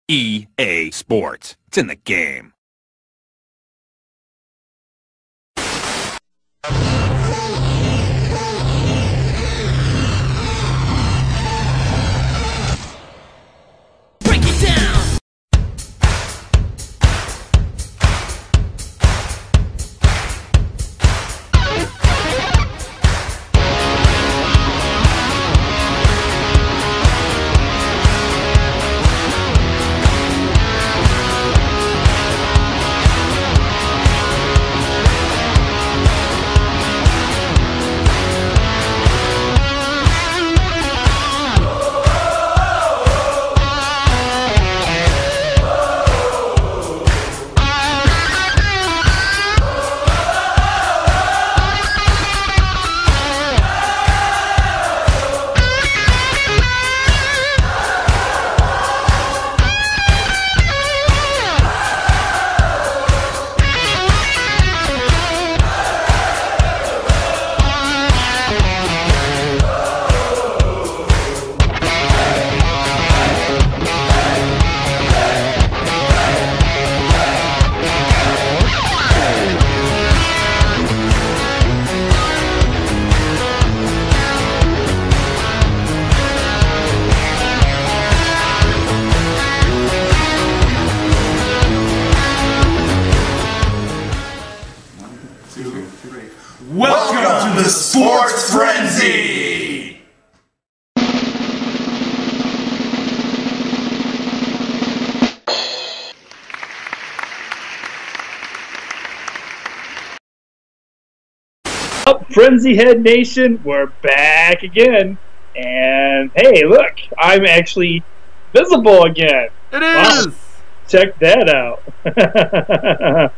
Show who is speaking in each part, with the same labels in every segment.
Speaker 1: EA Sports. It's in the game.
Speaker 2: Break it down.
Speaker 3: Welcome to the Sports Frenzy!
Speaker 4: Up, Frenzy Head Nation, we're back again. And hey, look, I'm actually visible again.
Speaker 5: It is!
Speaker 4: Wow. Check that out.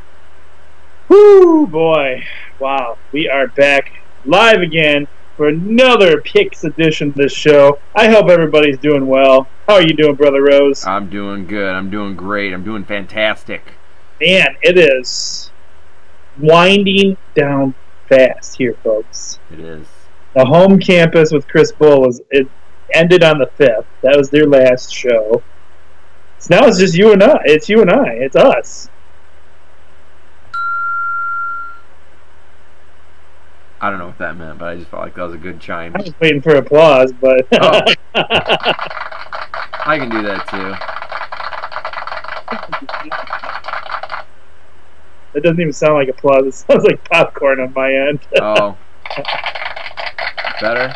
Speaker 4: Whoo, boy. Wow, we are back live again for another Picks edition of this show. I hope everybody's doing well. How are you doing, Brother Rose?
Speaker 5: I'm doing good. I'm doing great. I'm doing fantastic.
Speaker 4: Man, it is winding down fast here, folks.
Speaker 5: It is.
Speaker 4: The home campus with Chris Bull it ended on the 5th. That was their last show. So now it's just you and I. It's you and I. It's us.
Speaker 5: I don't know what that meant, but I just felt like that was a good chime.
Speaker 4: I was waiting for applause, but
Speaker 5: Oh. I can do that too.
Speaker 4: It doesn't even sound like applause. It sounds like popcorn on my end.
Speaker 5: Oh. Better?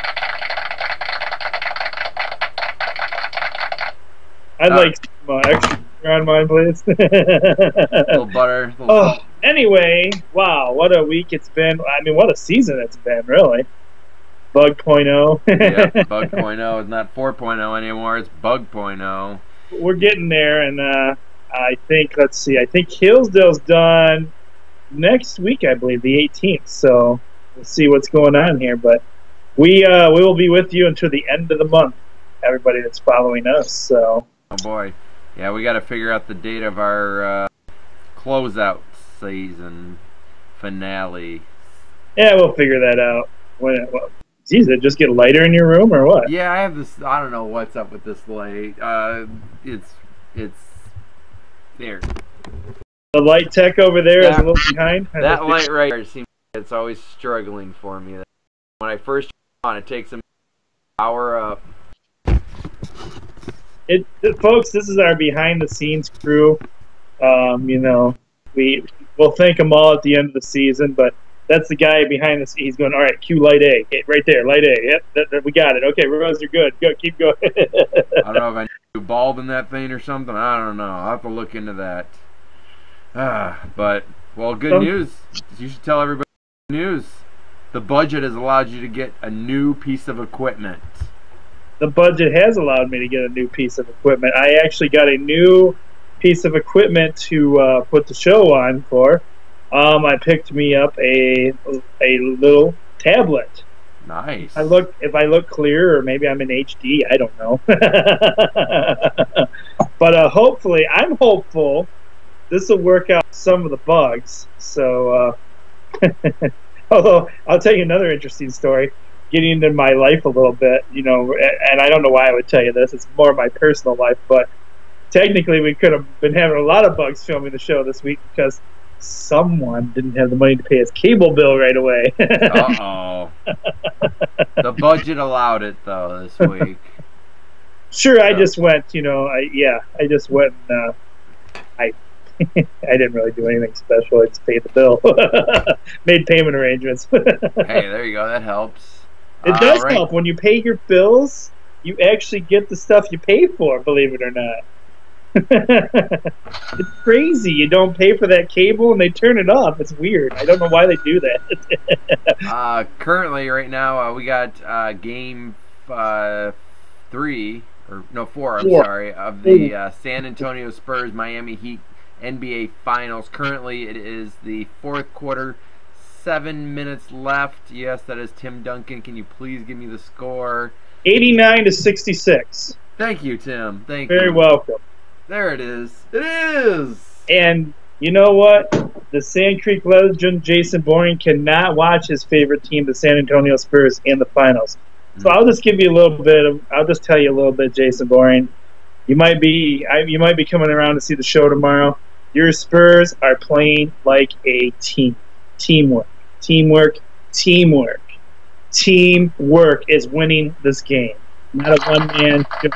Speaker 4: I'd like some extra on mine, please.
Speaker 5: A little butter. A little
Speaker 4: Oh, anyway, wow, what a week it's been. I mean, what a season it's been, really. Bug.0.
Speaker 5: yeah, Bug.0 is not 4.0 anymore. It's Bug.0.
Speaker 4: We're getting there, and I think, let's see, I think Hillsdale's done next week, I believe, the 18th. So we'll see what's going on here. But we will be with you until the end of the month, everybody that's following us. So.
Speaker 5: Oh boy. Yeah, we got to figure out the date of our closeout season finale.
Speaker 4: Yeah, we'll figure that out. Geez, did it just get lighter in your room or what?
Speaker 5: Yeah, I have this. I don't know what's up with this light. It's there.
Speaker 4: The light tech over there is a little behind.
Speaker 5: That light right there seems it's always struggling for me. When I first turn it on, it takes a power up.
Speaker 4: Folks, this is our behind-the-scenes crew. You know, we'll thank them all at the end of the season, but that's the guy behind the scenes. He's going, all right, cue light A. Okay, right there, light A. Yep, we got it. Okay, Rose, you're good. Go, keep going.
Speaker 5: I don't know if I need to bulb in that thing or something. I don't know. I'll have to look into that. But, well, good news. You should tell everybody the news. The budget has allowed you to get a new piece of equipment.
Speaker 4: The budget has allowed me to get a new piece of equipment. I actually got a new piece of equipment to put the show on for. I picked me up a little tablet.
Speaker 5: Nice.
Speaker 4: If I look clear, or maybe I'm in HD, I don't know. But hopefully, I'm hopeful this will work out some of the bugs. So, although I'll tell you another interesting story. Getting into my life a little bit, you know, and I don't know why I would tell you this. It's more of my personal life, but technically we could have been having a lot of bugs filming the show this week because someone didn't have the money to pay his cable bill right away.
Speaker 5: Uh-oh. The budget allowed it, though, this week.
Speaker 4: Sure, I just went, I just went and I didn't really do anything special. I just paid the bill. Made payment arrangements.
Speaker 5: Hey, there you go. That helps.
Speaker 4: It does help. When you pay your bills, you actually get the stuff you pay for, believe it or not. It's crazy. You don't pay for that cable and they turn it off. It's weird. I don't know why they do that.
Speaker 5: Currently, right now, we got game 4, sorry, of the San Antonio Spurs Miami Heat NBA Finals. Currently, it is the fourth quarter, 7 minutes left. Yes, that is Tim Duncan. Can you please give me the score?
Speaker 4: 89-66.
Speaker 5: Thank you, Tim. Thank you.
Speaker 4: Very welcome.
Speaker 5: There it is. It is!
Speaker 4: And you know what? The Sand Creek legend, Jason Bourne, cannot watch his favorite team, the San Antonio Spurs, in the finals. So I'll just give you a little bit I'll just tell you a little bit, Jason Bourne. You might be coming around to see the show tomorrow. Your Spurs are playing like a team. Teamwork. Teamwork is winning this game. Not a one-man show.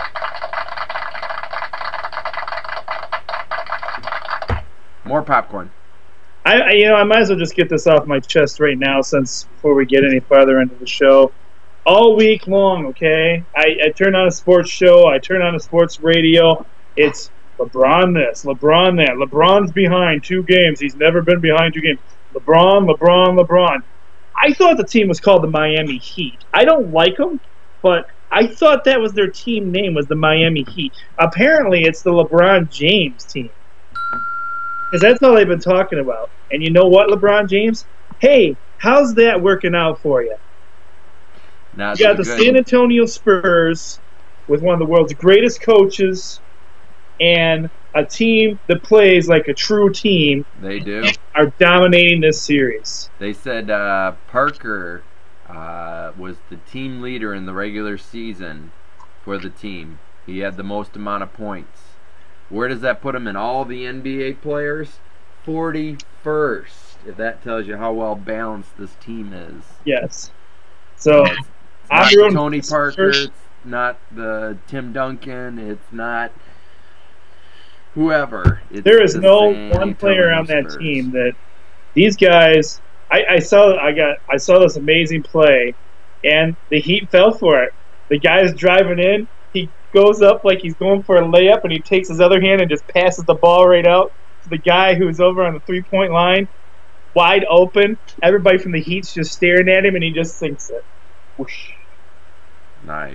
Speaker 5: More popcorn.
Speaker 4: I might as well just get this off my chest right now, since before we get any farther into the show. All week long, okay? I turn on a sports show, I turn on a sports radio. It's LeBron this, LeBron that. LeBron's behind 2 games. He's never been behind 2 games. LeBron. I thought the team was called the Miami Heat. I don't like them, but I thought that was their team name, was the Miami Heat. Apparently, it's the LeBron James team. Because that's all they've been talking about. And you know what, LeBron James? Hey, how's that working out for you? You got the San Antonio Spurs with one of the world's greatest coaches and a team that plays like a true team.
Speaker 5: They do.
Speaker 4: Are dominating this series.
Speaker 5: They said Parker was the team leader in the regular season for the team. He had the most amount of points. Where does that put him in all the NBA players? 41st. If that tells you how well balanced this team is.
Speaker 4: Yes. So
Speaker 5: it's not the Tony Parker. It's not the Tim Duncan. It's not whoever.
Speaker 4: There is no one player on that team that these guys. I saw this amazing play, and the Heat fell for it. The guy's driving in. He goes up like he's going for a layup, and he takes his other hand and just passes the ball right out to the guy who's over on the three-point line, wide open. Everybody from the Heat's just staring at him, and he just sinks it. Whoosh.
Speaker 5: Nice.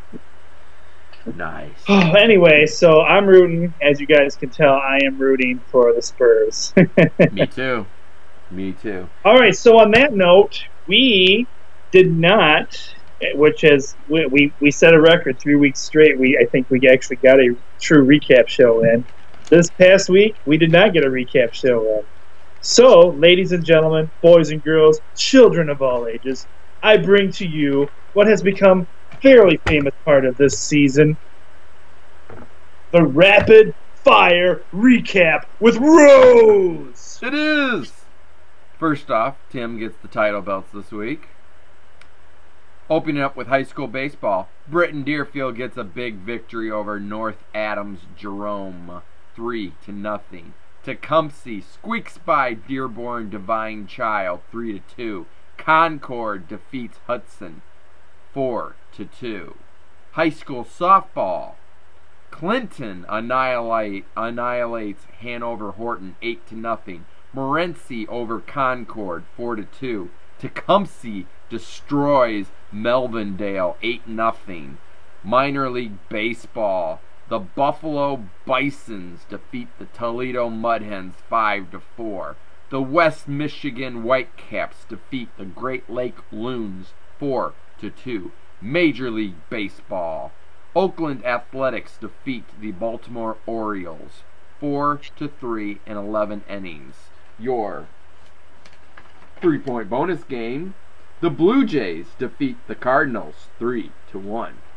Speaker 4: Anyway, so I'm rooting. As you guys can tell, I am rooting for the Spurs.
Speaker 5: Me too. All
Speaker 4: right, so on that note, we did not... Which is we set a record 3 weeks straight. I think we actually got a true recap show in. This past week, we did not get a recap show in. So, ladies and gentlemen, boys and girls, children of all ages, I bring to you what has become a fairly famous part of this season: the Rapid Fire Recap with Rose.
Speaker 5: It is. First off, Tim gets the title belts this week. Opening up with high school baseball, Britton Deerfield gets a big victory over North Adams Jerome, 3-0. Tecumseh squeaks by Dearborn Divine Child, 3-2. Concord defeats Hudson, 4-2. High school softball, Clinton annihilates Hanover Horton, 8-0. Morenci over Concord, 4-2. Tecumseh destroys Melvindale, 8-0. Minor league baseball, the Buffalo Bisons defeat the Toledo Mudhens, 5-4. The West Michigan Whitecaps defeat the Great Lake Loons, 4-2. Major league baseball, Oakland Athletics defeat the Baltimore Orioles, 4-3 in 11 innings. Your 3-point bonus game, the Blue Jays defeat the Cardinals, 3-1.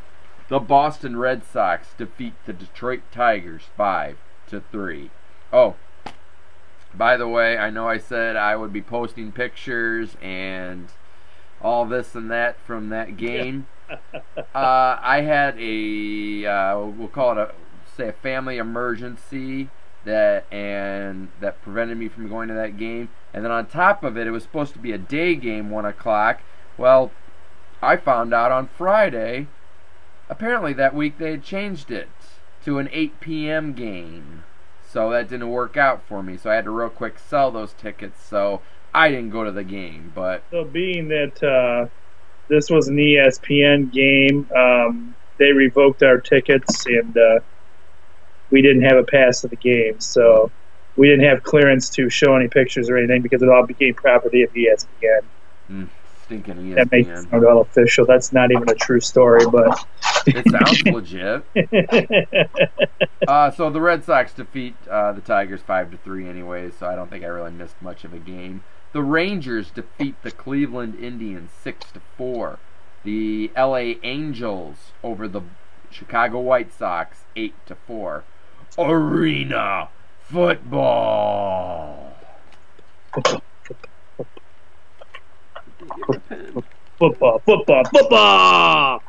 Speaker 5: The Boston Red Sox defeat the Detroit Tigers 5-3. Oh, by the way, I know I said I would be posting pictures and all this and that from that game. I had we'll call it a family emergency that prevented me from going to that game. And then on top of it, it was supposed to be a day game, 1 o'clock. Well, I found out on Friday, apparently that week they had changed it to an 8 p.m. game. So that didn't work out for me. So I had to real quick sell those tickets. So I didn't go to the game. But
Speaker 4: so being that this was an ESPN game, they revoked our tickets and we didn't have a pass to the game. So we didn't have clearance to show any pictures or anything because it all became property of ESPN.
Speaker 5: Stinking ESPN.
Speaker 4: That makes it sound all official. That's not even a true story, but
Speaker 5: it sounds legit. So the Red Sox defeat the Tigers 5-3 anyway, so I don't think I really missed much of a game. The Rangers defeat the Cleveland Indians 6-4. The LA Angels over the Chicago White Sox 8-4. Arena football.
Speaker 4: Football.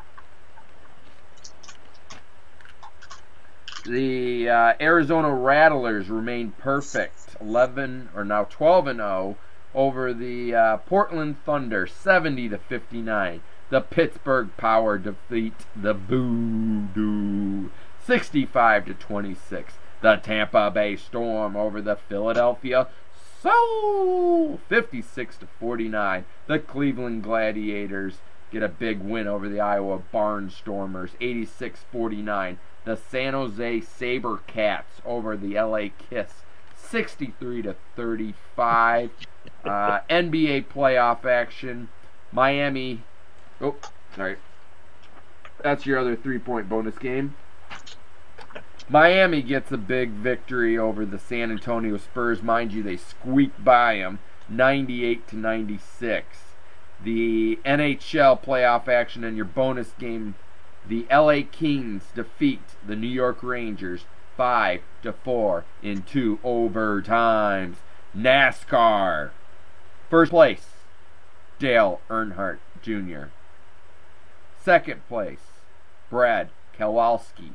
Speaker 5: The Arizona Rattlers remain perfect, 12-0 over the Portland Thunder, 70-59. The Pittsburgh Power defeat the Voodoo, 65-26. The Tampa Bay Storm over the Philadelphia Soul, 56-49. The Cleveland Gladiators get a big win over the Iowa Barnstormers, 86-49. The San Jose SaberCats over the LA Kiss, 63-35. NBA playoff action. Miami. Oh, sorry. That's your other 3-point bonus game. Miami gets a big victory over the San Antonio Spurs. Mind you, they squeaked by them, 98-96. The NHL playoff action in your bonus game. The LA Kings defeat the New York Rangers 5-4 in 2 overtimes. NASCAR. First place, Dale Earnhardt Jr. Second place, Brad Kowalski.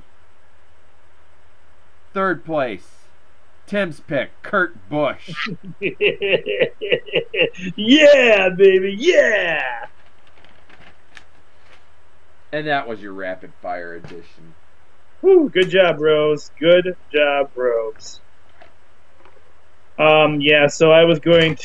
Speaker 5: Third place, Tim's pick, Kurt Busch.
Speaker 4: Yeah, baby, yeah!
Speaker 5: And that was your rapid fire edition.
Speaker 4: Whew, good job, Rose. Good job, Rose. Yeah, so I was gonna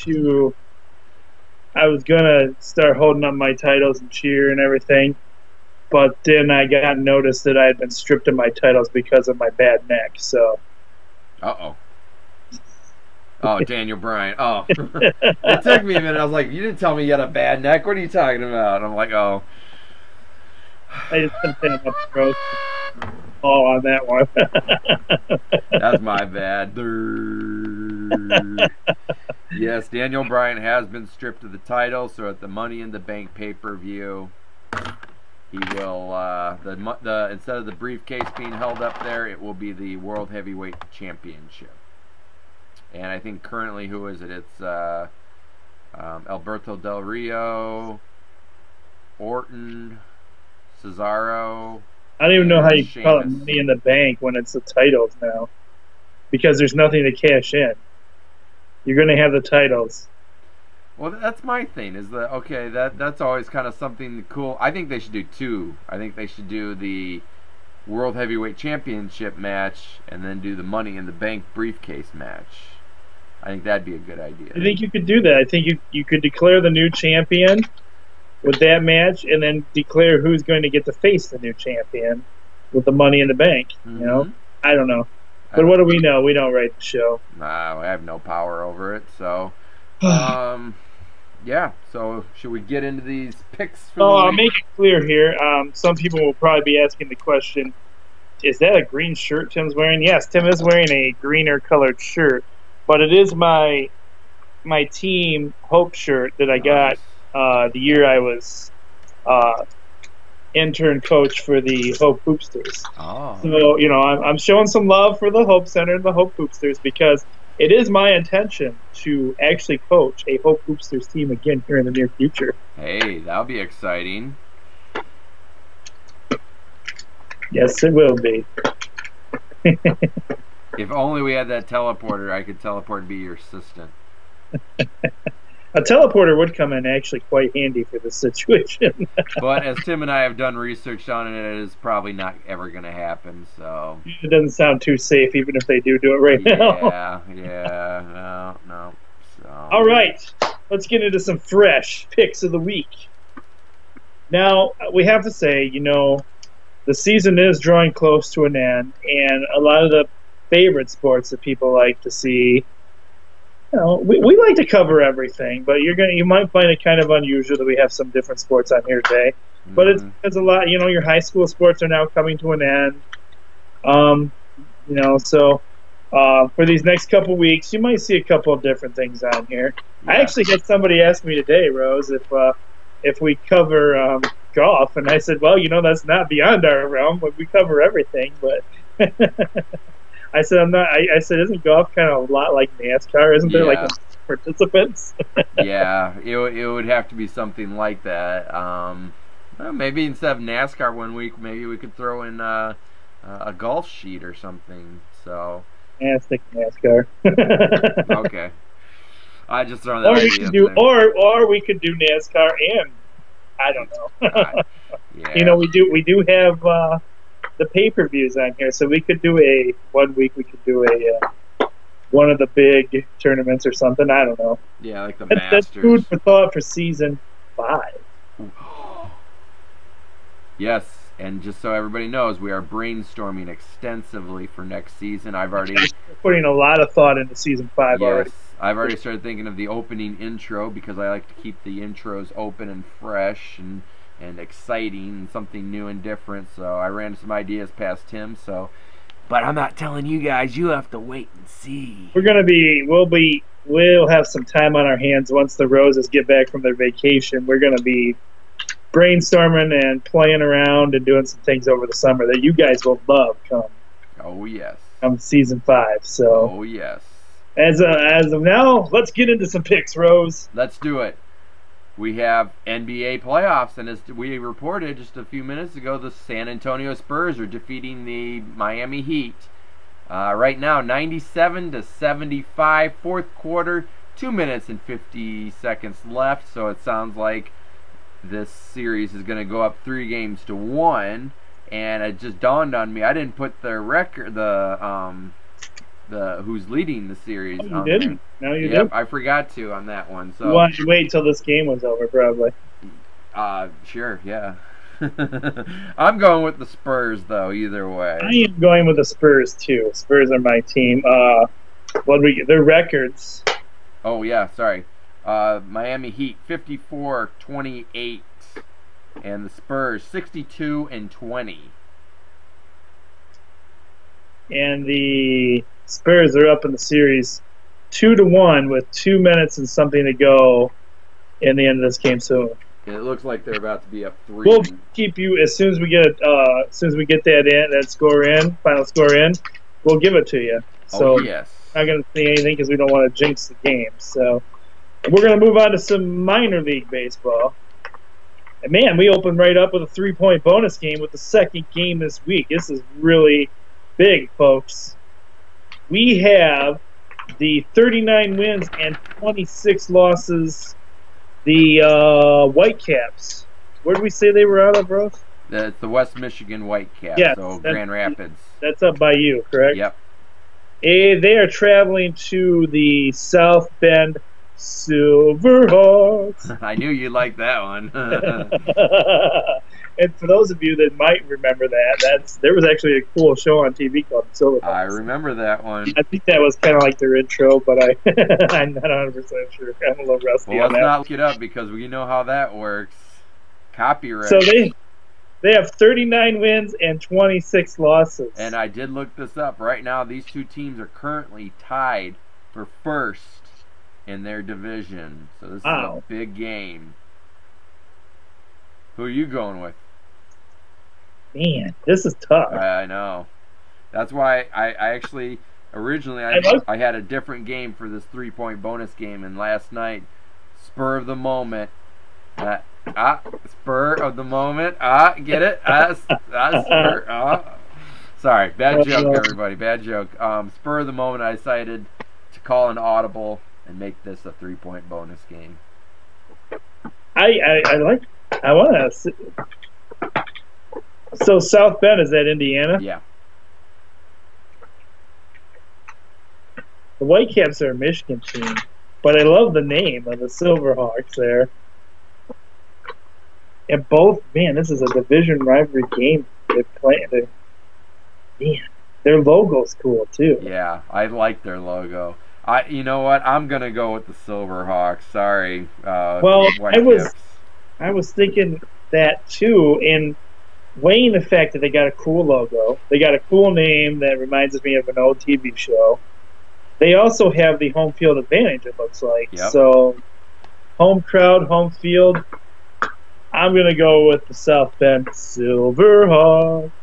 Speaker 4: start holding up my titles and cheer and everything, but then I got noticed that I had been stripped of my titles because of my bad neck, so.
Speaker 5: Uh-oh. Oh, Daniel Bryan. Oh. It took me a minute. I was like, you didn't tell me you had a bad neck. What are you talking about? And I'm like, oh.
Speaker 4: I just couldn't stand up Rose. Oh, on that one.
Speaker 5: That's my bad. Yes, Daniel Bryan has been stripped of the title, so at the Money in the Bank pay-per-view, he will, instead of the briefcase being held up there, it will be the World Heavyweight Championship. And I think currently, who is it? It's Alberto Del Rio, Orton, Cesaro.
Speaker 4: I don't even know how you call it Money in the Bank when it's the titles now, because there's nothing to cash in. You're going to have the titles.
Speaker 5: Well, that's my thing. Is that okay? That's always kind of something cool. I think they should do 2. I think they should do the World Heavyweight Championship match and then do the Money in the Bank briefcase match. I think that'd be a good idea.
Speaker 4: I think you could do that. I think you could declare the new champion with that match, and then declare who's going to get to face the new champion with the Money in the Bank.
Speaker 5: Mm-hmm.
Speaker 4: You know, I don't know, but what do we know? We don't write the show.
Speaker 5: Nah, I have no power over it. So, yeah. So, should we get into these picks? For
Speaker 4: I'll make it clear here. Some people will probably be asking the question: is that a green shirt Tim's wearing? Yes, Tim is wearing a greener colored shirt, but it is my Team Hope shirt that I got. The year I was intern coach for the Hope Hoopsters.
Speaker 5: Oh.
Speaker 4: So, I'm showing some love for the Hope Center and the Hope Hoopsters because it is my intention to actually coach a Hope Hoopsters team again here in the near future.
Speaker 5: Hey, that'll be exciting.
Speaker 4: Yes, it will be.
Speaker 5: If only we had that teleporter, I could teleport and be your assistant.
Speaker 4: A teleporter would come in actually quite handy for this situation.
Speaker 5: But as Tim and I have done research on it, it is probably not ever going to happen. So
Speaker 4: it doesn't sound too safe, even if they do it right now.
Speaker 5: No. So.
Speaker 4: All right, let's get into some fresh picks of the week. Now, we have to say, the season is drawing close to an end, and a lot of the favorite sports that people like to see, we like to cover everything, but you might find it kind of unusual that we have some different sports on here today. But it's a lot. Your high school sports are now coming to an end. So for these next couple weeks, you might see a couple of different things on here. Yeah. I actually had somebody ask me today, Rose, if we cover golf, and I said, well, that's not beyond our realm, but we cover everything. But I said, I said, isn't golf kind of a lot like NASCAR? Isn't there like participants?
Speaker 5: Yeah, it would have to be something like that. Maybe instead of NASCAR one week, maybe we could throw in a golf sheet or something. So
Speaker 4: yeah, stick NASCAR.
Speaker 5: Okay, I just throw that.
Speaker 4: Or we could do NASCAR and I don't know.
Speaker 5: Yeah.
Speaker 4: We do have the pay-per-views on here, so we could do one week we could do one of the big tournaments or something. I don't know.
Speaker 5: Yeah, like the Masters.
Speaker 4: That's food for thought for season 5.
Speaker 5: Yes, and just so everybody knows, we are brainstorming extensively for next season. We're
Speaker 4: putting a lot of thought into season 5 already.
Speaker 5: Yes, I've already started thinking of the opening intro because I like to keep the intros open and fresh and exciting and something new and different. So I ran some ideas past Tim. But I'm not telling you guys. You have to wait and see.
Speaker 4: We'll have some time on our hands once the Roses get back from their vacation. We're going to be brainstorming and playing around and doing some things over the summer that you guys will love come.
Speaker 5: Oh yes.
Speaker 4: Come season 5. So.
Speaker 5: Oh yes.
Speaker 4: As of now, let's get into some picks, Rose.
Speaker 5: Let's do it. We have NBA playoffs, and as we reported just a few minutes ago, the San Antonio Spurs are defeating the Miami Heat. Right now, 97-75, fourth quarter, 2 minutes and 50 seconds left, so it sounds like this series is going to go up 3-1, and it just dawned on me, I didn't put the record, who's leading the series.
Speaker 4: Oh, you didn't? No, you
Speaker 5: didn't.
Speaker 4: did.
Speaker 5: I forgot to on that one. So
Speaker 4: you wanted to wait till this game was over, probably.
Speaker 5: Sure, yeah. I'm going with the Spurs, though. Either way,
Speaker 4: I am going with the Spurs too. Spurs are my team. Their records?
Speaker 5: Oh yeah, sorry. Miami Heat 54-28, and the Spurs 62-20.
Speaker 4: And the Spurs are up in the series 2-1 with 2 minutes and something to go in the end of this game. So
Speaker 5: it looks like they're about to be up 3.
Speaker 4: We'll keep you as soon as we get that final score in. We'll give it to you. So
Speaker 5: yes.
Speaker 4: I'm not going to say anything because we don't want to jinx the game. So we're going to move on to some minor league baseball. And man, we opened right up with a 3-point bonus game with the second game this week. This is really big, folks. We have the 39 wins and 26 losses, the Whitecaps. Where did we say they were out of, Rose?
Speaker 5: It's the West Michigan Whitecaps,
Speaker 4: yes,
Speaker 5: so Grand Rapids.
Speaker 4: That's up by you, correct?
Speaker 5: Yep.
Speaker 4: They are traveling to the South Bend Silverhawks.
Speaker 5: I knew you'd like that one.
Speaker 4: And for those of you that might remember there was actually a cool show on TV called Silverhawks.
Speaker 5: I remember that one.
Speaker 4: I think that was kind of like their intro, but I'm not 100% sure. I'm a little rusty
Speaker 5: on that. Well, let's not look it up because we know how that works. Copyright.
Speaker 4: So they have 39 wins and 26 losses.
Speaker 5: And I did look this up. Right now, these two teams are currently tied for first in their division. So this is a big game. Who are you going with?
Speaker 4: Man, this is tough.
Speaker 5: I know. That's why I actually originally I had a different game for this 3-point bonus game, and last night, spur of the moment. Spur of the moment. Get it? Spur. Sorry, bad joke, everybody. Bad joke. Spur of the moment, I decided to call an audible and make this a 3-point bonus game.
Speaker 4: I want to. So South Bend, is that Indiana?
Speaker 5: Yeah.
Speaker 4: The Whitecaps are a Michigan team, but I love the name of the Silverhawks there. And both, man, this is a division rivalry game. They're playing. Man, their logo's cool too.
Speaker 5: Yeah, I like their logo. You know what? I'm gonna go with the Silverhawks. Sorry.
Speaker 4: Well, I was thinking that too, and weighing the fact that they got a cool logo, they got a cool name that reminds me of an old TV show. They also have the home field advantage, it looks like.
Speaker 5: Yep.
Speaker 4: So, home crowd, home field. I'm going to go with the South Bend Silverhawks.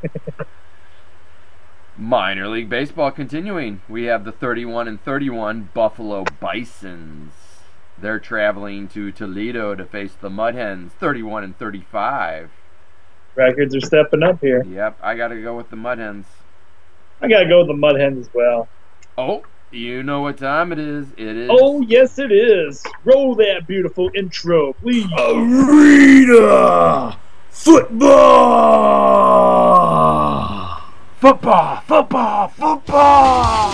Speaker 5: Minor League Baseball continuing. We have the 31-31 Buffalo Bisons. They're traveling to Toledo to face the Mud Hens, 31-35.
Speaker 4: Records are stepping up here.
Speaker 5: Yep, I got to go with the Mud Hens.
Speaker 4: I got to go with the Mud Hens as well.
Speaker 5: Oh, you know what time it is. It is.
Speaker 4: Oh, yes, it is. Roll that beautiful intro, please.
Speaker 3: Arena Football!
Speaker 5: Football, football, football!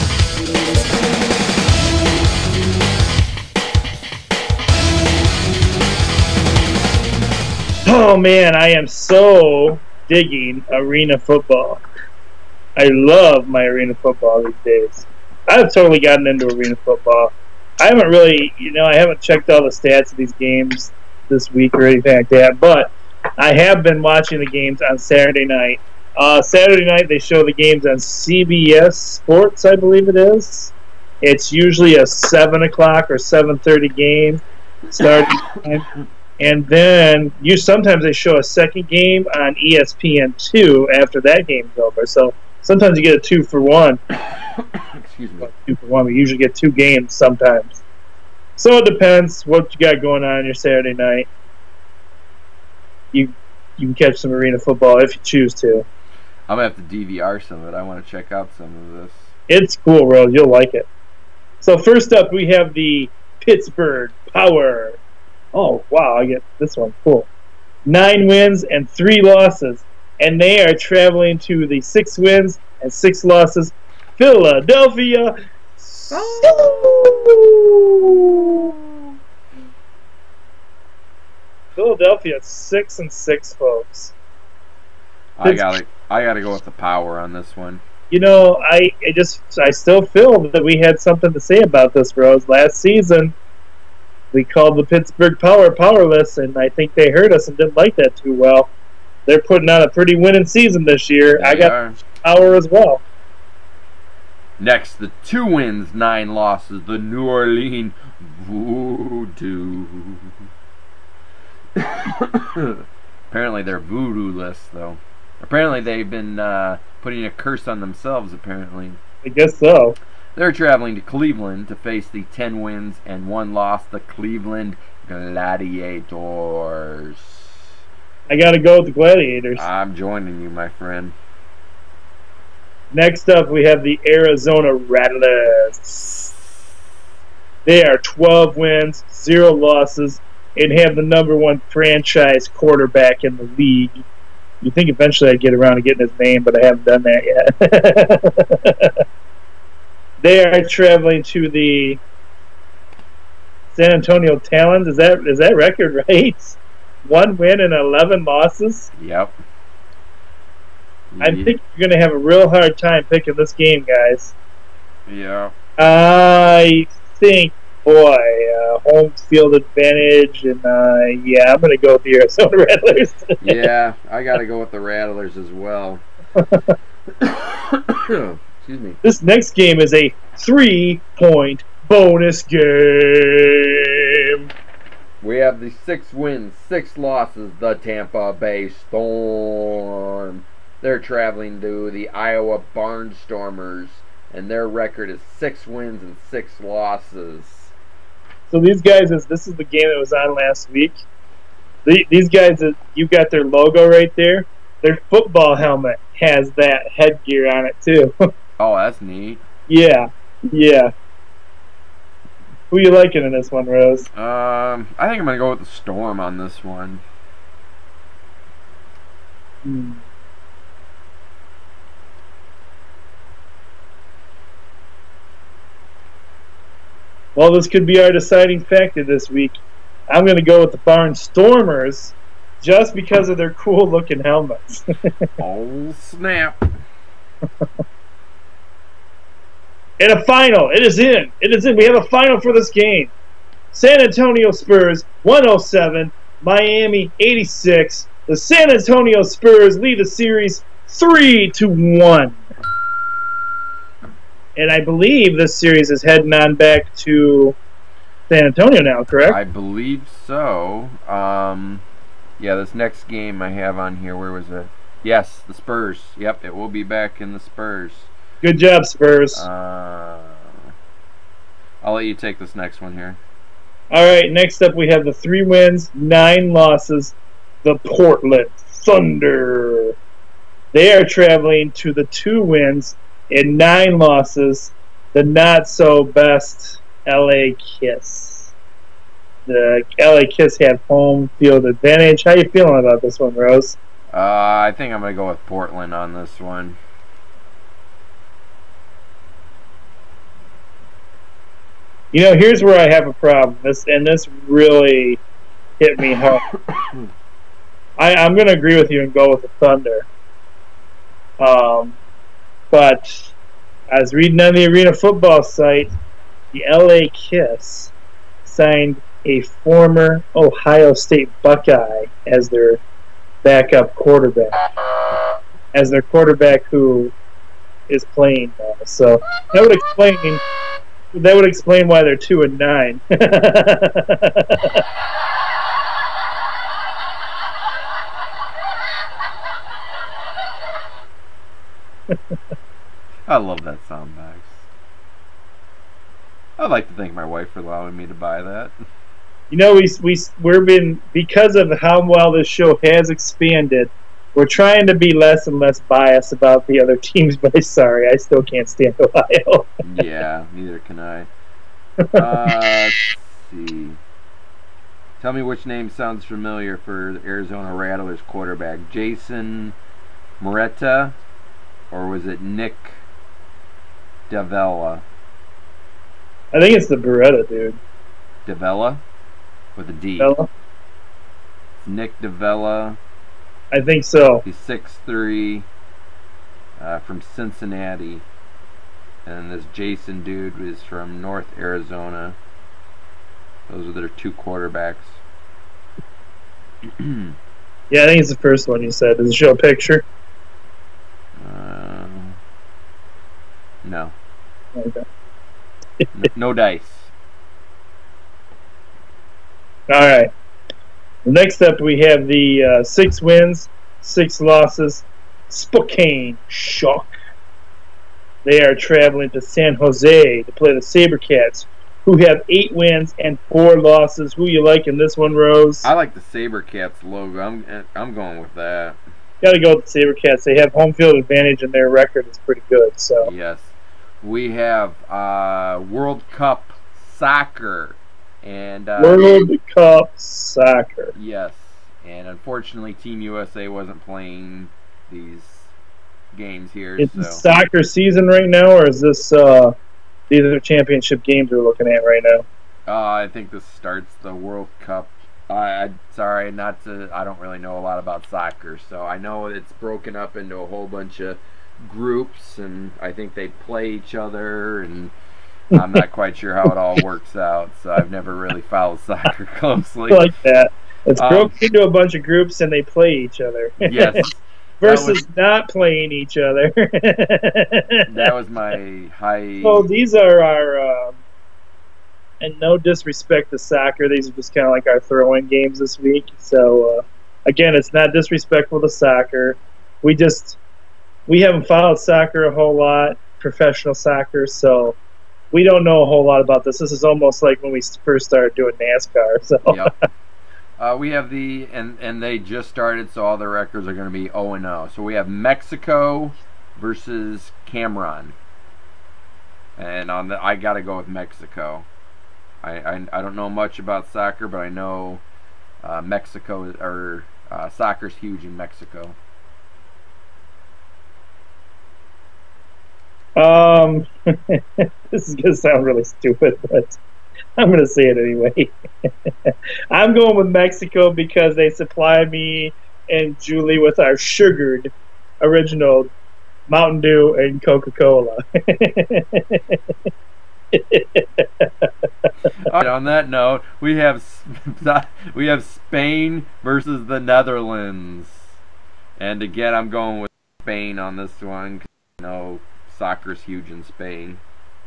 Speaker 4: Oh, man, I am so digging arena football. I love my arena football these days. I've totally gotten into arena football. I haven't really, I haven't checked all the stats of these games this week or anything like that, but I have been watching the games on Saturday night. Saturday night they show the games on CBS Sports, I believe it is. It's usually a 7 o'clock or 7:30 game starting time. And then sometimes they show a second game on ESPN2 after that game's over. So sometimes you get a 2-for-1.
Speaker 5: Excuse me.
Speaker 4: 2-for-1. We usually get 2 games sometimes. So it depends what you got going on your Saturday night. You can catch some arena football if you choose to.
Speaker 5: I'm going to have to DVR some of it. I want to check out some of this.
Speaker 4: It's cool, Rose. You'll like it. So first up, we have the Pittsburgh Power. Oh, wow, I get this one. Cool. 9 wins and 3 losses. And they are traveling to the 6 wins and 6 losses Philadelphia. Philadelphia 6-6, folks.
Speaker 5: I gotta go with the Power on this one.
Speaker 4: I still feel that we had something to say about this, Rose. Last season, we called the Pittsburgh Power powerless, and I think they heard us and didn't like that too well. They're putting on a pretty winning season this year. I got Power as well.
Speaker 5: Next, the 2 wins, 9 losses, the New Orleans Voodoo. Apparently they're voodoo-less, though. Apparently they've been putting a curse on themselves, apparently.
Speaker 4: I guess so.
Speaker 5: They're traveling to Cleveland to face the 10 wins and 1 loss, the Cleveland Gladiators.
Speaker 4: I got to go with the Gladiators.
Speaker 5: I'm joining you, my friend.
Speaker 4: Next up, we have the Arizona Rattlers. They are 12 wins, 0 losses, and have the #1 franchise quarterback in the league. You think eventually I'd get around to getting his name, but I haven't done that yet. They are traveling to the San Antonio Talons. Is that record right? 1 win and 11 losses?
Speaker 5: Yep.
Speaker 4: I think you're going to have a real hard time picking this game, guys.
Speaker 5: Yeah.
Speaker 4: I think, home field advantage, and I'm going to go with the Arizona Rattlers.
Speaker 5: Yeah, I got to go with the Rattlers as well. Excuse me.
Speaker 4: This next game is a 3-point bonus game.
Speaker 5: We have the 6 wins, 6 losses, the Tampa Bay Storm. They're traveling to the Iowa Barnstormers, and their record is 6 wins and 6 losses.
Speaker 4: So these guys, this is the game that was on last week. These guys, you got their logo right there. Their football helmet has that headgear on it too.
Speaker 5: Oh, that's neat.
Speaker 4: Yeah. Who you liking in this one, Rose?
Speaker 5: I think I'm gonna go with the Storm on this one.
Speaker 4: Well, this could be our deciding factor this week. I'm going to go with the Barnstormers just because of their cool-looking helmets.
Speaker 5: Oh, snap.
Speaker 4: And a final. It is in. We have a final for this game. San Antonio Spurs 107, Miami 86. The San Antonio Spurs lead the series 3-1. And I believe this series is heading on back to San Antonio now, correct?
Speaker 5: I believe so. Yeah, this next game I have on here, where was it? Yes, the Spurs. Yep, it will be back in the Spurs.
Speaker 4: Good job, Spurs.
Speaker 5: I'll let you take this next one here.
Speaker 4: All right, next up we have the 3 wins, 9 losses, the Portland Thunder. They are traveling to the 2 wins and 9 losses, the not-so-best LA Kiss. The LA Kiss have home field advantage. How you feeling about this one, Rose?
Speaker 5: I think I'm going to go with Portland on this one.
Speaker 4: You know, here's where I have a problem. This really hit me hard. I'm going to agree with you and go with the Thunder. But I was reading on the Arena Football site, the LA Kiss signed a former Ohio State Buckeye as their backup quarterback. As their quarterback who is playing now. So that would explain why they're 2-9.
Speaker 5: I love that sound box. I'd like to thank my wife for allowing me to buy that.
Speaker 4: You know, we've been, because of how well this show has expanded, we're trying to be less and less biased about the other teams, but I'm sorry, I still can't stand Ohio.
Speaker 5: Yeah, neither can I. Let's see. Tell me which name sounds familiar for the Arizona Rattlers quarterback. Jason Moretta, or was it Nick Davella?
Speaker 4: I think it's the Beretta dude.
Speaker 5: Davella? With a D.
Speaker 4: Davella?
Speaker 5: Nick Davella.
Speaker 4: I think so.
Speaker 5: He's 6'3", from Cincinnati. And this Jason dude is from North Arizona. Those are their 2 quarterbacks.
Speaker 4: Yeah, I think it's the first one you said. Does it show a picture?
Speaker 5: No.
Speaker 4: Okay.
Speaker 5: No dice.
Speaker 4: All right. Next up, we have the 6 wins, 6 losses, Spokane Shock. They are traveling to San Jose to play the SaberCats, who have 8 wins and 4 losses. Who you like in this one, Rose?
Speaker 5: I like the SaberCats logo. I'm going with that.
Speaker 4: Got to go with the SaberCats. They have home field advantage, and their record is pretty good. So
Speaker 5: yes, we have World Cup Soccer and
Speaker 4: World Cup Soccer.
Speaker 5: Yes, and unfortunately, Team USA wasn't playing these games here.
Speaker 4: Is this soccer season right now, or is this these are the championship games we're looking at right now?
Speaker 5: I think this starts the World Cup. Sorry, not to. I don't really know a lot about soccer, so I know it's broken up into a whole bunch of groups, and I think they play each other, and I'm not quite sure how it all works out. So I've never really followed soccer closely.
Speaker 4: I like that. It's broken into a bunch of groups, and they play each other.
Speaker 5: Yes.
Speaker 4: Versus not playing each other.
Speaker 5: That was my high.
Speaker 4: So these are our And no disrespect to soccer, these are just kind of like our throw-in games this week. So, again, it's not disrespectful to soccer. We haven't followed soccer a whole lot, professional soccer, so we don't know a whole lot about this. This is almost like when we first started doing NASCAR. So.
Speaker 5: Yep. We have and they just started, so all their records are going to be 0-0. So we have Mexico versus Cameron, and I got to go with Mexico. I don't know much about soccer, but I know Mexico or soccer's huge in Mexico.
Speaker 4: This is going to sound really stupid, but I'm going to say it anyway. I'm going with Mexico because they supply me and Julie with our sugared original Mountain Dew and Coca-Cola.
Speaker 5: On that note, we have Spain versus the Netherlands, and again, I'm going with Spain on this one because soccer's huge in Spain.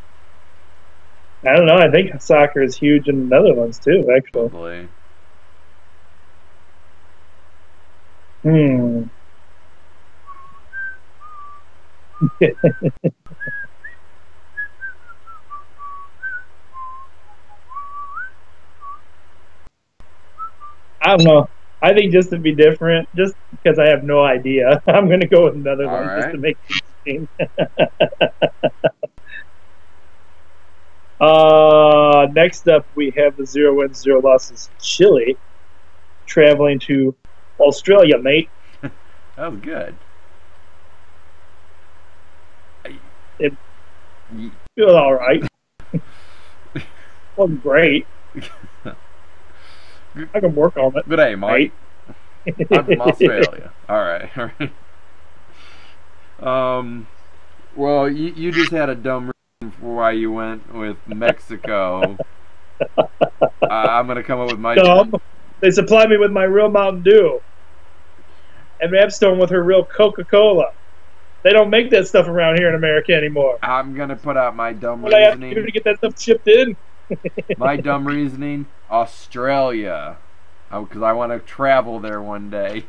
Speaker 4: I don't know. I think soccer is huge in the Netherlands too, actually.
Speaker 5: Probably.
Speaker 4: I don't know. I think just to be different, just because I have no idea, I'm going to go with Netherlands
Speaker 5: right.
Speaker 4: just to make it interesting. Next up, we have the 0 wins, 0 losses Chile traveling to Australia, mate.
Speaker 5: That was good.
Speaker 4: It feels all right. Wasn't great. I can work on it.
Speaker 5: Good day, Mike. I'm from Australia. All right. Well, you just had a dumb reason for why you went with Mexico. I'm gonna come up with my
Speaker 4: dumb. They supply me with my real Mountain Dew, and Mapstone with her real Coca-Cola. They don't make that stuff around here in America anymore.
Speaker 5: I'm gonna put out my dumb
Speaker 4: what
Speaker 5: reasoning.
Speaker 4: I have to do to get that stuff shipped in?
Speaker 5: My dumb reasoning: Australia, because I want to travel there one day.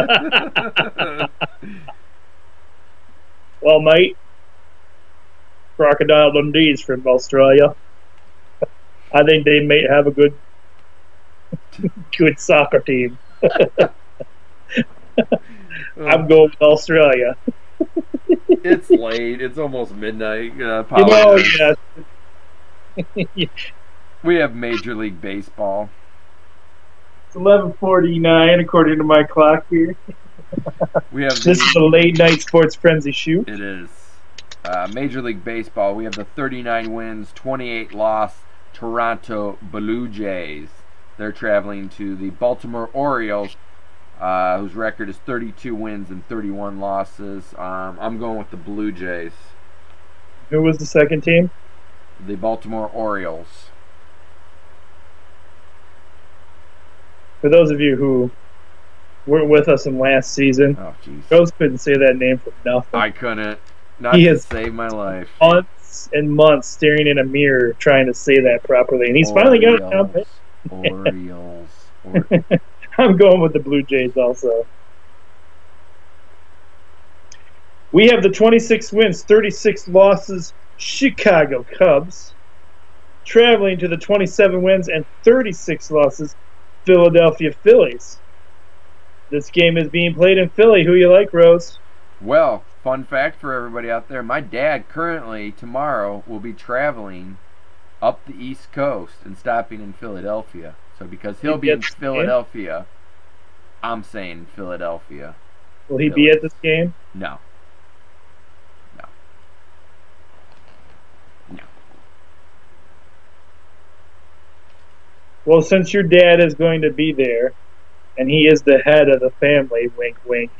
Speaker 4: Well, mate, Crocodile Dundee's from Australia. I think they may have a good soccer team. I'm going with Australia.
Speaker 5: It's late. It's almost midnight.
Speaker 4: Yes.
Speaker 5: We have Major League Baseball.
Speaker 4: It's 11:49 according to my clock here. This is a late night sports frenzy shoot.
Speaker 5: It is. Major League Baseball. We have the 39 wins, 28 loss Toronto Blue Jays. They're traveling to the Baltimore Orioles, whose record is 32 wins and 31 losses. I'm going with the Blue Jays.
Speaker 4: Who was the second team?
Speaker 5: The Baltimore Orioles.
Speaker 4: For those of you who weren't with us in last season, Ghost couldn't say that name for nothing.
Speaker 5: I couldn't. He has saved my life.
Speaker 4: Months and months staring in a mirror trying to say that properly, and he's finally got it down.
Speaker 5: Orioles.
Speaker 4: I'm going with the Blue Jays also. We have the 26 wins, 36 losses Chicago Cubs traveling to the 27 wins and 36 losses Philadelphia Phillies. This game is being played in Philly. Who you like, Rose?
Speaker 5: Well, fun fact for everybody out there, my dad currently tomorrow will be traveling up the East Coast and stopping in Philadelphia. So because he'll be in Philadelphia, I'm saying Philadelphia.
Speaker 4: Will he be at this game?
Speaker 5: No.
Speaker 4: Well, since your dad is going to be there, and he is the head of the family, wink, wink.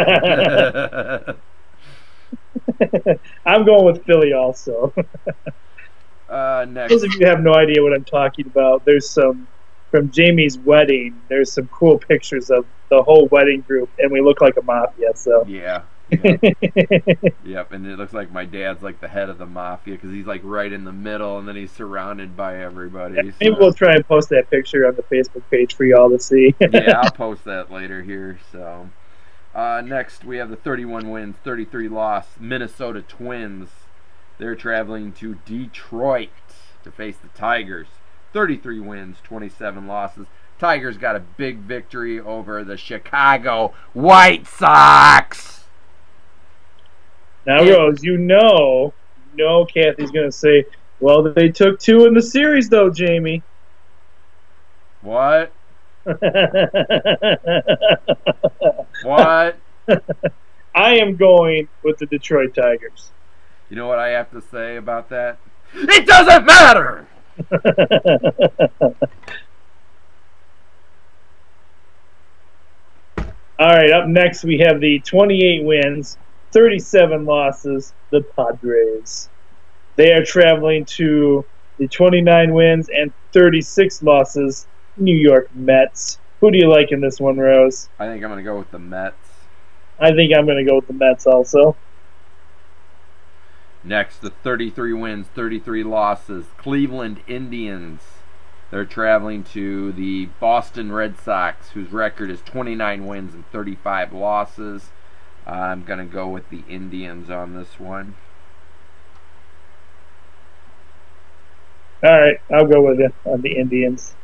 Speaker 4: I'm going with Philly also.
Speaker 5: Next.
Speaker 4: Those of you who have no idea what I'm talking about, there's some, from Jamie's wedding, there's some cool pictures of the whole wedding group, and we look like a mafia. So
Speaker 5: Yeah. Yep, and it looks like my dad's like the head of the mafia because he's like right in the middle, and then he's surrounded by everybody.
Speaker 4: Maybe we'll try and post that picture on the Facebook page for y'all to see.
Speaker 5: Yeah, I'll post that later here. So next we have the 31 wins, 33 loss Minnesota Twins. They're traveling to Detroit to face the Tigers. 33 wins, 27 losses. Tigers got a big victory over the Chicago White Sox.
Speaker 4: Now, Rose, you know Kathy's going to say, well, they took 2 in the series, though, Jamie.
Speaker 5: What? What?
Speaker 4: I am going with the Detroit Tigers.
Speaker 5: You know what I have to say about that? It doesn't matter!
Speaker 4: All right, up next we have the 28 wins, 37 losses, the Padres. They are traveling to the 29 wins and 36 losses, New York Mets. Who do you like in this one, Rose?
Speaker 5: I think I'm going to go with the Mets.
Speaker 4: I think I'm going to go with the Mets also.
Speaker 5: Next, the 33 wins, 33 losses, Cleveland Indians. They're traveling to the Boston Red Sox, whose record is 29 wins and 35 losses. I'm going to go with the Indians on this one.
Speaker 4: All right, I'll go with it on the Indians.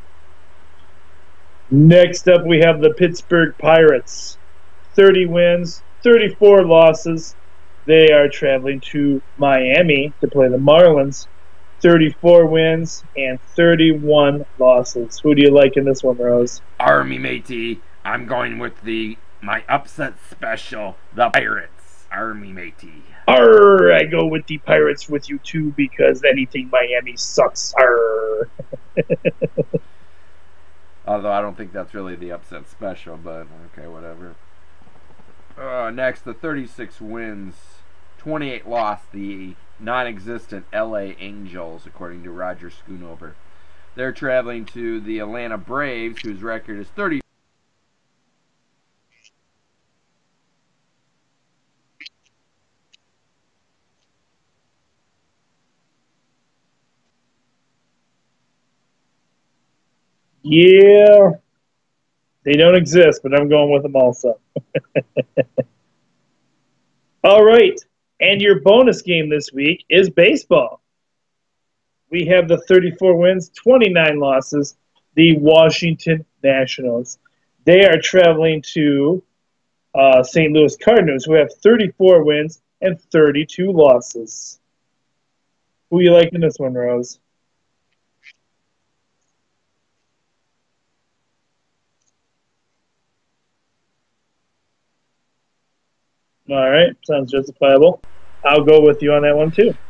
Speaker 4: Next up, we have the Pittsburgh Pirates. 30 wins, 34 losses. They are traveling to Miami to play the Marlins. 34 wins and 31 losses. Who do you like in this one, Rose?
Speaker 5: Army matey. I'm going with my upset special, the Pirates. Army matey.
Speaker 4: Arr, I go with the Pirates with you too because anything Miami sucks. Arr.
Speaker 5: Although I don't think that's really the upset special, but okay, whatever. Next, the 36 wins, 28 loss, the non-existent LA Angels, according to Roger Schoonover. They're traveling to the Atlanta Braves, whose record is 30.
Speaker 4: Yeah, they don't exist, but I'm going with them also. All right, and your bonus game this week is baseball. We have the 34 wins, 29 losses, the Washington Nationals. They are traveling to St. Louis Cardinals, who have 34 wins and 32 losses. Who you like in this one, Rose? All right, sounds justifiable. I'll go with you on that one, too.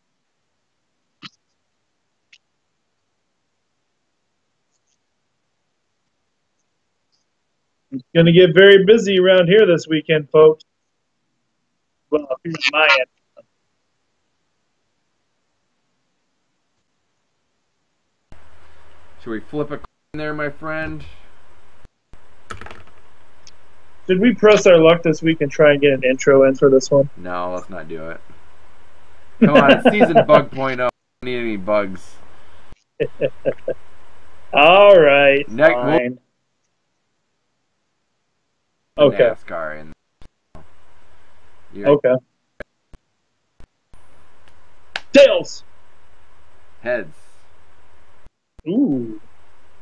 Speaker 4: It's going to get very busy around here this weekend, folks. Well, here's my end.
Speaker 5: Should we flip a coin there, my friend?
Speaker 4: Did we press our luck this week and try and get an intro in for this one?
Speaker 5: No, let's not do it. Come on, it's season bug 0.0. Don't need any bugs.
Speaker 4: All right,
Speaker 5: Next,
Speaker 4: fine. Okay.
Speaker 5: NASCAR in.
Speaker 4: Okay. Tails.
Speaker 5: Heads.
Speaker 4: Ooh.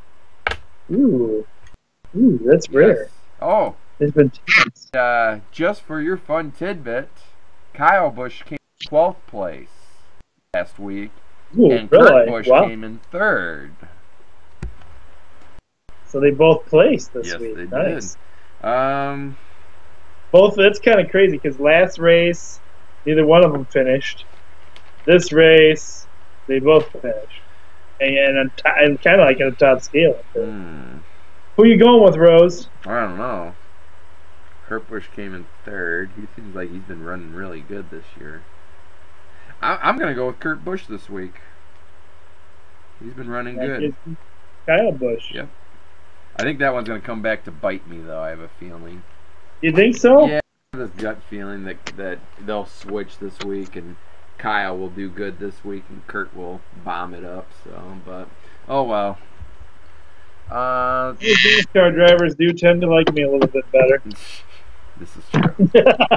Speaker 4: That's rare.
Speaker 5: Yes. Oh.
Speaker 4: It's been tense.
Speaker 5: Just for your fun tidbit, Kyle Busch came in 12th place last week,
Speaker 4: Ooh,
Speaker 5: and
Speaker 4: really?
Speaker 5: Kurt Busch
Speaker 4: Wow.
Speaker 5: came in 3rd.
Speaker 4: So they both placed this
Speaker 5: Yes,
Speaker 4: week.
Speaker 5: they
Speaker 4: Nice.
Speaker 5: did.
Speaker 4: Both. That's kind of crazy because last race, neither one of them finished. This they both finished, and kind of like in a top scale. Who you going with, Rose?
Speaker 5: I don't know. Kurt Busch came in 3rd. He seems like he's been running really good this year. I'm going to go with Kurt Busch this week. He's been running good.
Speaker 4: Kyle Busch.
Speaker 5: Yep. I think that one's going to come back to bite me, though, I have a feeling.
Speaker 4: You think so?
Speaker 5: Yeah, this gut feeling that they'll switch this week and Kyle will do good this week and Kurt will bomb it up. So, but oh well.
Speaker 4: Car drivers do tend to like me a little bit better.
Speaker 5: This is true.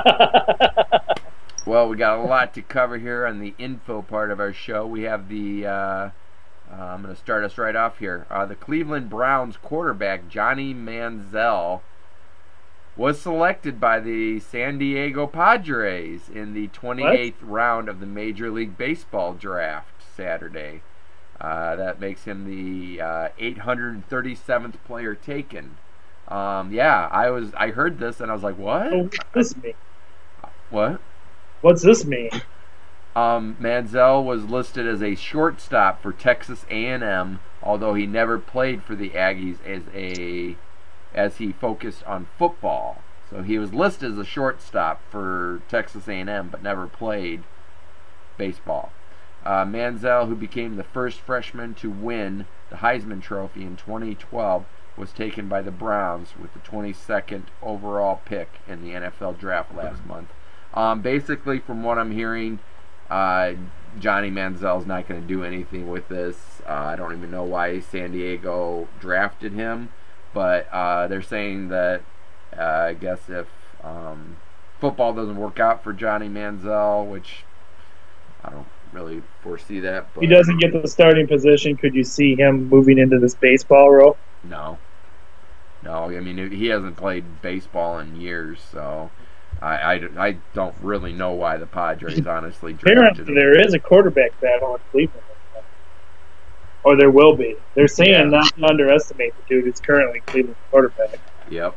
Speaker 5: Well, we got a lot to cover here on the info part of our show. We have the I'm going to start us right off here. The Cleveland Browns quarterback Johnny Manziel was selected by the San Diego Padres in the 28th round of the Major League Baseball draft Saturday. That makes him the 837th player taken. Yeah, I heard this and I was like, what?
Speaker 4: What's this mean?
Speaker 5: What?
Speaker 4: What's this mean?
Speaker 5: Manziel was listed as a shortstop for Texas A&M, although he never played for the Aggies as he focused on football. So he was listed as a shortstop for Texas A&M, but never played baseball. Manziel, who became the first freshman to win the Heisman Trophy in 2012, was taken by the Browns with the 22nd overall pick in the NFL draft last month. Basically, from what I'm hearing, Johnny Manziel's not going to do anything with this. I don't even know why San Diego drafted him, but they're saying that I guess if football doesn't work out for Johnny Manziel, which I don't really foresee that. But
Speaker 4: he doesn't get the starting position. Could you see him moving into this baseball role?
Speaker 5: No. I mean, he hasn't played baseball in years, so I don't really know why the Padres honestly drafted him.
Speaker 4: There is a quarterback battle in Cleveland. Or there will be. They're saying not to underestimate the dude who's currently Cleveland's quarterback.
Speaker 5: Yep.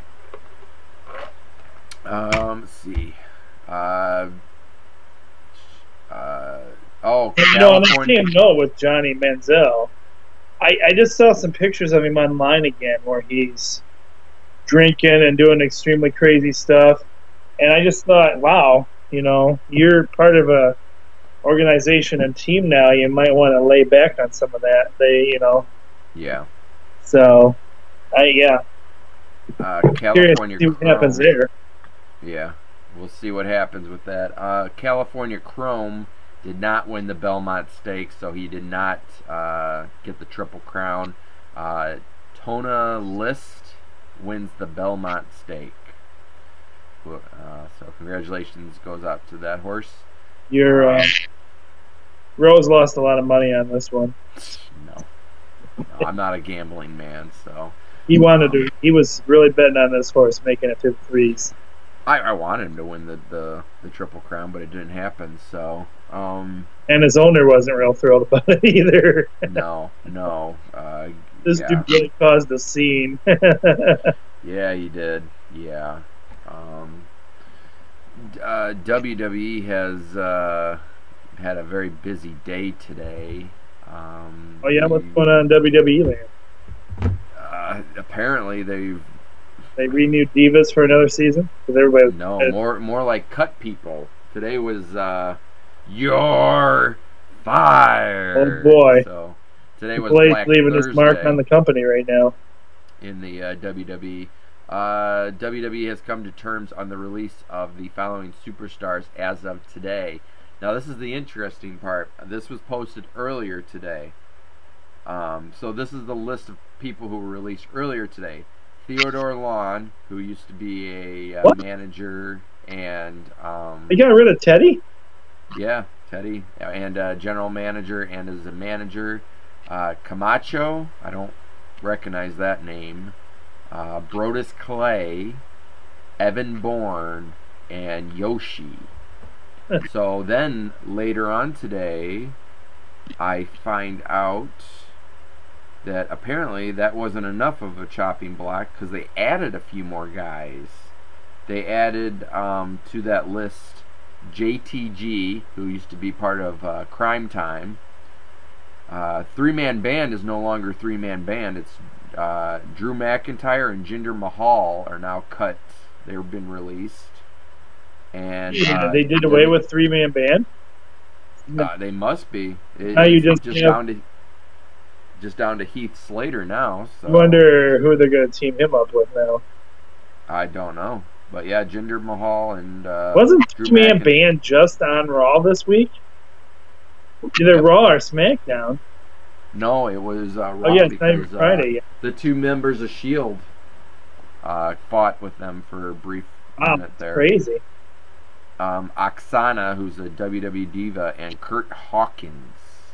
Speaker 5: Let's see.
Speaker 4: California. With Johnny Manziel. I just saw some pictures of him online again where he's drinking and doing extremely crazy stuff. And I just thought, wow, you're part of a organization and team now. You might want to lay back on some of that.
Speaker 5: Yeah.
Speaker 4: So,
Speaker 5: California
Speaker 4: see what happens there.
Speaker 5: Yeah, we'll see what happens with that. California Chrome did not win the Belmont Stakes, so he did not get the Triple Crown. Tona List wins the Belmont Stake. So congratulations goes out to that horse.
Speaker 4: Rose lost a lot of money on this one.
Speaker 5: No, I'm not a gambling man, so
Speaker 4: he wanted to. He was really betting on this horse, making it to the threes.
Speaker 5: I wanted him to win the Triple Crown, but it didn't happen. So,
Speaker 4: and his owner wasn't real thrilled about it either.
Speaker 5: No.
Speaker 4: This dude really caused a scene.
Speaker 5: Yeah, he did. Yeah. WWE has had a very busy day today.
Speaker 4: What's going on in WWE land?
Speaker 5: Apparently
Speaker 4: they renewed Divas for another season?
Speaker 5: More like cut people. Today was You're Fired.
Speaker 4: Oh boy!
Speaker 5: So today was
Speaker 4: Blake's
Speaker 5: Black
Speaker 4: leaving
Speaker 5: Thursday
Speaker 4: his mark on the company right now.
Speaker 5: In the WWE. WWE has come to terms on the release of the following superstars as of today. Now this is the interesting part. This was posted earlier today. So this is the list of people who were released earlier today. Theodore Lawn, who used to be a manager and
Speaker 4: they got rid of Teddy?
Speaker 5: Yeah, Teddy, and general manager and as a manager. Camacho, I don't recognize that name. Brodus Clay, Evan Bourne, and Yoshi. So then later on today, I find out that apparently that wasn't enough of a chopping block because they added a few more guys. They added to that list JTG, who used to be part of Crime Time. Three-man band is no longer three-man band. It's Drew McIntyre and Jinder Mahal are now cut. They've been released. And
Speaker 4: they did away with three-man band?
Speaker 5: They must be. Just down to Heath Slater now. So.
Speaker 4: I wonder who they're going to team him up with now.
Speaker 5: I don't know. But yeah, Jinder Mahal and
Speaker 4: Wasn't
Speaker 5: Drew
Speaker 4: Two-Man
Speaker 5: McIntyre.
Speaker 4: Band just on Raw this week? Either
Speaker 5: Yep.
Speaker 4: Raw or SmackDown.
Speaker 5: No, it was Raw
Speaker 4: Oh yeah, it's not even
Speaker 5: because
Speaker 4: Friday yet.
Speaker 5: the two members of Shield fought with them for a brief
Speaker 4: Wow,
Speaker 5: minute
Speaker 4: that's
Speaker 5: there.
Speaker 4: crazy.
Speaker 5: Oksana, who's a WWE diva, and Kurt Hawkins.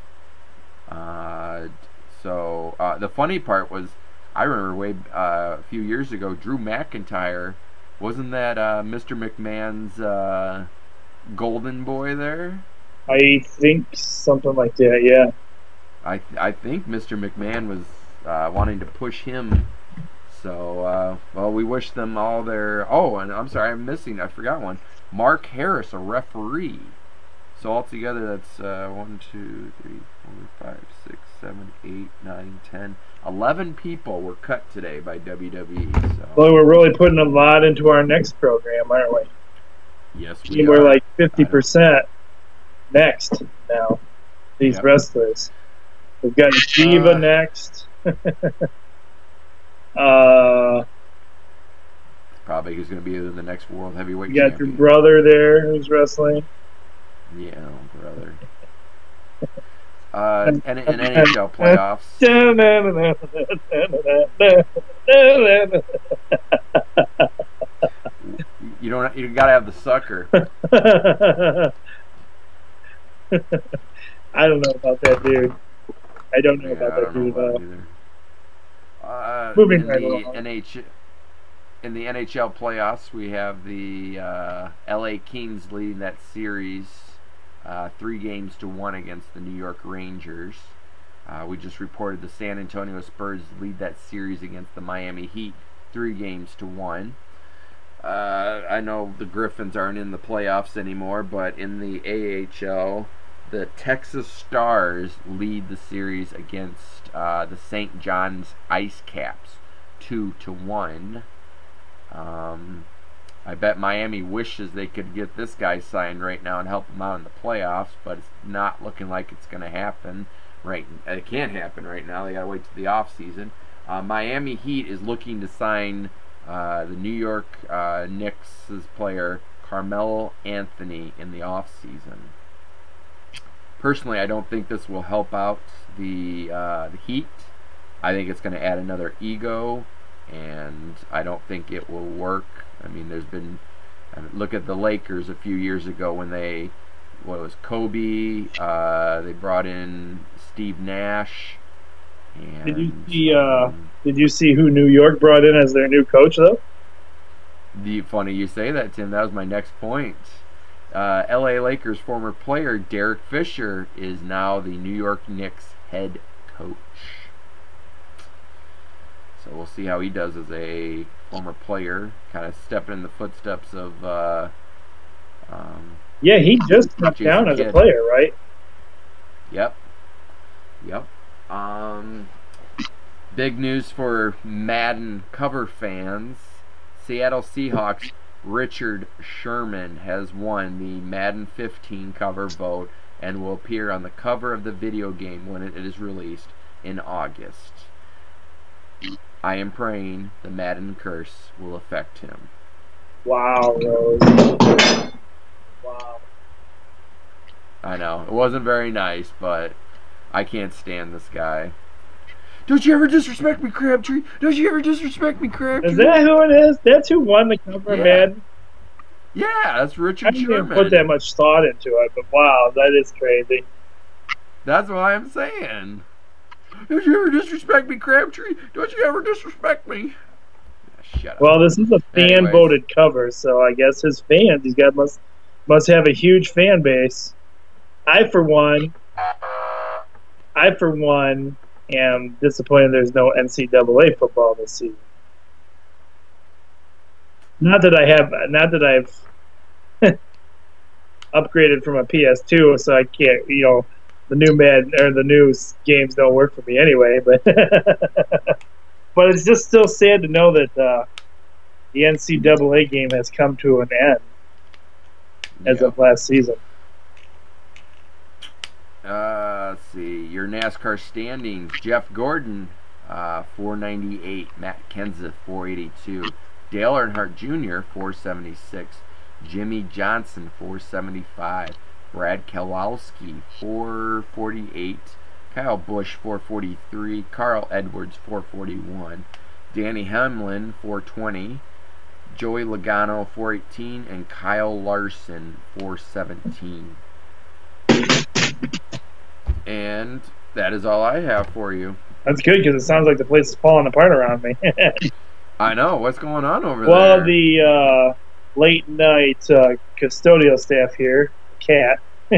Speaker 5: So the funny part was, I remember a few years ago, Drew McIntyre, wasn't that Mr. McMahon's golden boy there?
Speaker 4: I think something like that. Yeah.
Speaker 5: I think Mr. McMahon was wanting to push him. So, well, we wish them all their... Oh, and I'm sorry, I forgot one. Mark Harris, a referee. So altogether, that's 1, 2, 3, 4, 5, 6, 7, 8, 9, 10, 11 people were cut today by WWE. So
Speaker 4: Well, we're really putting a lot into our next program, aren't we?
Speaker 5: yes,
Speaker 4: I
Speaker 5: we
Speaker 4: mean,
Speaker 5: are.
Speaker 4: we're like 50% next now. These
Speaker 5: Yep.
Speaker 4: wrestlers. We've got Diva next.
Speaker 5: Probably who's going to be the next World Heavyweight
Speaker 4: You got your
Speaker 5: Champion.
Speaker 4: brother there who's wrestling.
Speaker 5: Yeah, brother. And NHL playoffs. You gotta have the sucker.
Speaker 4: I don't know about that dude. I don't know
Speaker 5: Yeah,
Speaker 4: about
Speaker 5: I
Speaker 4: that
Speaker 5: don't know
Speaker 4: dude
Speaker 5: about
Speaker 4: though.
Speaker 5: it either.
Speaker 4: Moving
Speaker 5: in
Speaker 4: right
Speaker 5: the
Speaker 4: along.
Speaker 5: in the NHL playoffs, we have the LA Kings leading that series 3-1 against the New York Rangers. We just reported the San Antonio Spurs lead that series against the Miami Heat 3-1. I know the Griffins aren't in the playoffs anymore, but in the AHL, the Texas Stars lead the series against the St. John's Ice Caps 2-1. I bet Miami wishes they could get this guy signed right now and help him out in the playoffs, but it's not looking like it's going to happen. Right, it can't happen right now. They got to wait till the off season. Miami Heat is looking to sign the New York Knicks' player Carmelo Anthony in the off season. Personally, I don't think this will help out the Heat. I think it's going to add another ego, and I don't think it will work. I mean, look at the Lakers a few years ago when it was Kobe. They brought in Steve Nash. And,
Speaker 4: Did you see who New York brought in as their new coach though?
Speaker 5: Funny you say that, Tim. That was my next point. LA Lakers former player Derek Fisher is now the New York Knicks head coach. So we'll see how he does as a former player, kind of stepping in the footsteps of.
Speaker 4: Yeah, he just stepped
Speaker 5: Jason
Speaker 4: down as a
Speaker 5: Kidd.
Speaker 4: player, right?
Speaker 5: Yep. Big news for Madden cover fans. Seattle Seahawks Richard Sherman has won the Madden 15 cover vote and will appear on the cover of the video game when it is released in August. I am praying the Madden curse will affect him.
Speaker 4: Wow, Rose. Wow.
Speaker 5: I know, it wasn't very nice, but I can't stand this guy. Don't you ever disrespect me, Crabtree? Don't you ever disrespect me, Crabtree?
Speaker 4: Is that who it is? That's who won the cover of
Speaker 5: Yeah.
Speaker 4: Madden?
Speaker 5: Yeah, that's
Speaker 4: I
Speaker 5: Richard
Speaker 4: didn't even
Speaker 5: Sherman.
Speaker 4: put that much thought into it, but wow, that is crazy.
Speaker 5: That's what I'm saying. Don't you ever disrespect me, Crabtree? Don't you ever disrespect me? Shut up.
Speaker 4: Well, this is a
Speaker 5: Anyways.
Speaker 4: fan-voted cover, so I guess his fans, must have a huge fan base. I, for one, am disappointed there's no NCAA football this season. Not that I've upgraded from a PS2, so I can't, the new the new games don't work for me anyway. But but it's just still sad to know that the NCAA game has come to an end as of last season.
Speaker 5: Let's see. Your NASCAR standings. Jeff Gordon, 498. Matt Kenseth, 482. Dale Earnhardt Jr., 476. Jimmy Johnson, 475. Brad Keselowski, 448. Kyle Busch, 443. Carl Edwards, 441. Danny Hamlin, 420. Joey Logano, 418. And Kyle Larson, 417. And that is all I have for you.
Speaker 4: That's good because it sounds like the place is falling apart around me.
Speaker 5: I know. What's going on over
Speaker 4: well,
Speaker 5: there?
Speaker 4: the late night custodial staff here, Cat,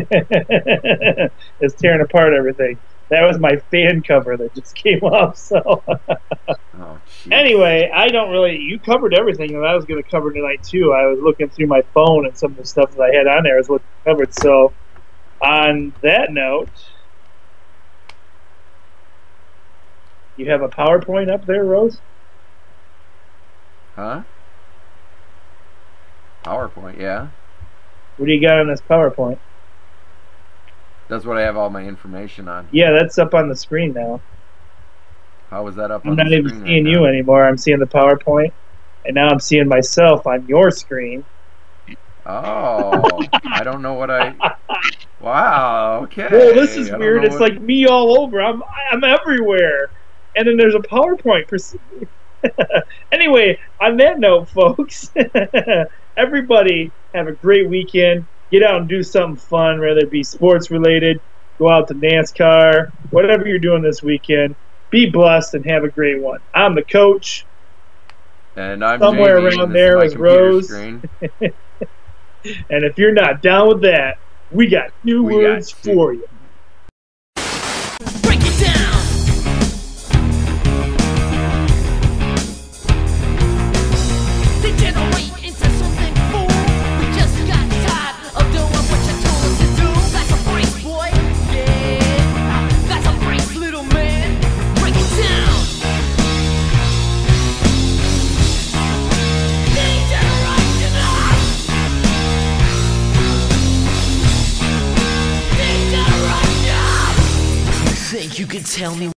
Speaker 4: is tearing apart everything. That was my fan cover that just came off. So,
Speaker 5: oh,
Speaker 4: anyway, I don't really. You covered everything that I was going to cover tonight too. I was looking through my phone and some of the stuff that I had on there is what you covered. So, on that note, you have a PowerPoint up there, Rose?
Speaker 5: Huh? PowerPoint, yeah.
Speaker 4: What do you got on this PowerPoint?
Speaker 5: That's what I have all my information on.
Speaker 4: Yeah, that's up on the screen now.
Speaker 5: How was that up
Speaker 4: I'm
Speaker 5: on the
Speaker 4: not
Speaker 5: screen?
Speaker 4: even seeing you anymore. I'm seeing the PowerPoint, and now I'm seeing myself on your screen.
Speaker 5: Oh, I don't know what I... Wow, okay.
Speaker 4: Whoa, this is weird. It's like me all over. I'm everywhere. And then there's a PowerPoint. Anyway, on that note, folks, everybody have a great weekend. Get out and do something fun, whether it be sports related, go out to NASCAR, whatever you're doing this weekend. Be blessed and have a great one. I'm the coach.
Speaker 5: And I'm
Speaker 4: somewhere
Speaker 5: Jamie,
Speaker 4: around there is Rose. And if you're not down with that, we got new words for you.
Speaker 2: Break it down. Degenerate into something fool. We just got tired of doing what you told us to do. That's a brace, boy. Yeah, that's a brace, little man. Break it down. Degeneration. Degeneration. You think you can tell me